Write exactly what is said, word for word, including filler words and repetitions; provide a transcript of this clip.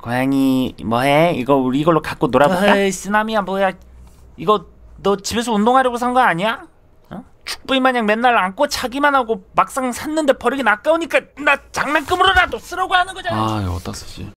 고양이 뭐해? 이거 우리 이걸로 갖고 놀아볼까? 에이, 쓰나미야 뭐야? 이거 너 집에서 운동하려고 산 거 아니야? 어? 축부인 마냥 맨날 안고 차기만 하고 막상 샀는데 버리긴 아까우니까 나 장난감으로라도 쓰라고 하는 거잖아. 아 이거 어디다 쓰지?